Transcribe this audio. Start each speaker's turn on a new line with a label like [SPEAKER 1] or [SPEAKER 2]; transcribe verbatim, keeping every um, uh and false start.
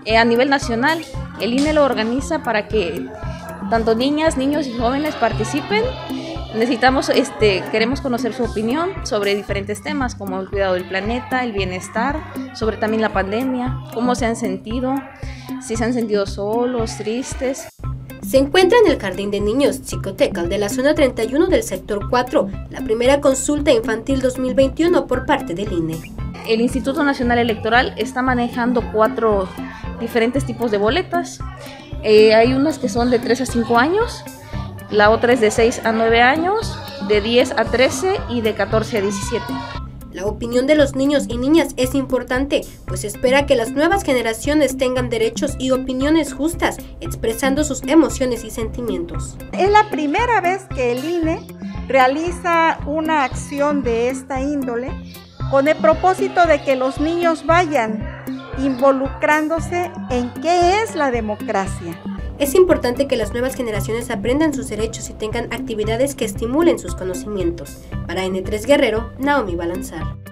[SPEAKER 1] eh, a nivel nacional. El I N E lo organiza para que tanto niñas, niños y jóvenes participen. Necesitamos, este, queremos conocer su opinión sobre diferentes temas como el cuidado del planeta, el bienestar, sobre también la pandemia, cómo se han sentido, si se han sentido solos, tristes.
[SPEAKER 2] Se encuentra en el Jardín de Niños Xicotecal de la zona treinta y uno del sector cuatro, la primera consulta infantil dos mil veintiuno por parte del I N E.
[SPEAKER 1] El Instituto Nacional Electoral está manejando cuatro diferentes tipos de boletas. Eh, hay unas que son de tres a cinco años, la otra es de seis a nueve años, de diez a trece y de catorce a diecisiete.
[SPEAKER 2] La opinión de los niños y niñas es importante, pues espera que las nuevas generaciones tengan derechos y opiniones justas, expresando sus emociones y sentimientos.
[SPEAKER 3] Es la primera vez que el I N E realiza una acción de esta índole con el propósito de que los niños vayan involucrándose en qué es la democracia.
[SPEAKER 2] Es importante que las nuevas generaciones aprendan sus derechos y tengan actividades que estimulen sus conocimientos. Para N tres Guerrero, Naomi Balanzar.